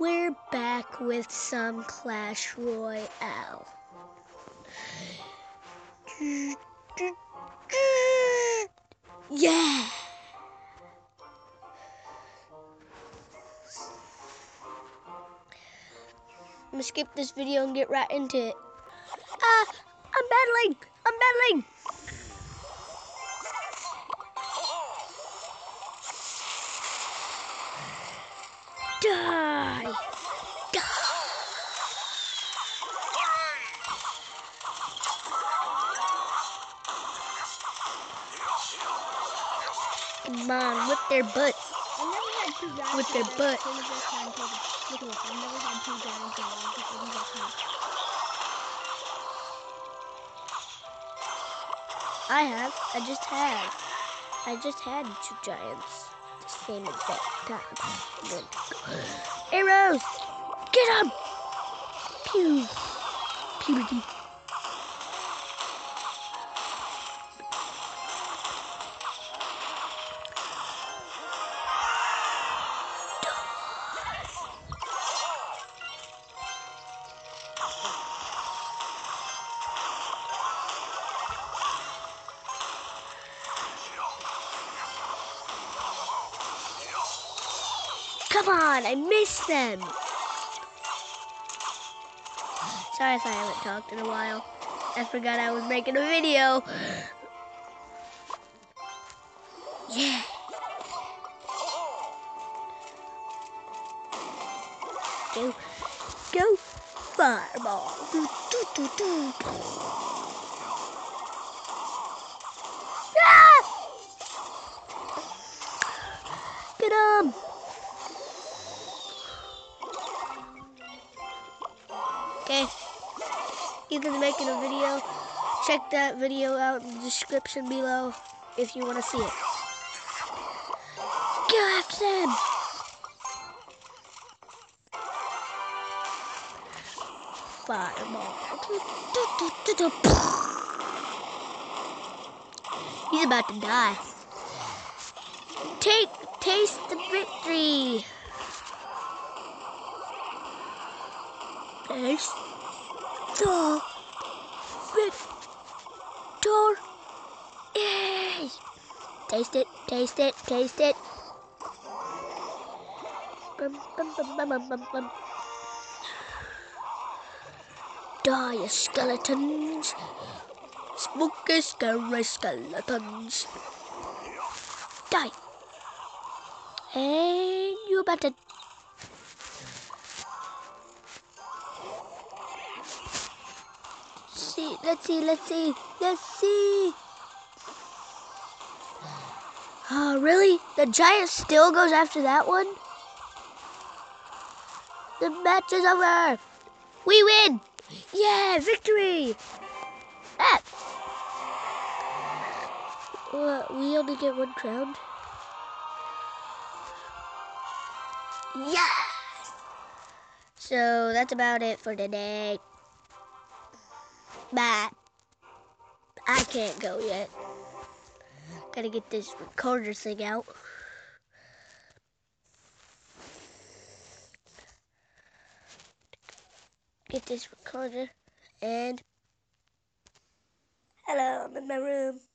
We're back with some Clash Royale. Yeah! I'm gonna skip this video and get right into it. I'm battling! I'm battling! Die! Die! Come on, whip their butts. With their butt. I have. I just had 2 giants. The same exact time. Arrows! Get them! Pew! Puberty. Come on, I missed them. Sorry if I haven't talked in a while. I forgot I was making a video. Yeah. Go, fireball. Do, do, do, do. Ah! Get him. Okay, Ethan's making a video. Check that video out in the description below if you want to see it. Go after them! Fireball. He's about to die. Taste the victory. Taste the victory. Taste it, taste it, taste it. Bum, bum, bum, bum, bum, bum, bum. Die, you skeletons. Spooky, scary skeletons. Die. And you're about to... Let's see. Oh, really? The giant still goes after that one? The match is over. We win. Yeah, victory. We only get 1 crown. Yes. So that's about it for today. Bye. I can't go yet. Gotta get this recorder thing out. Get this recorder and hello, I'm in my room.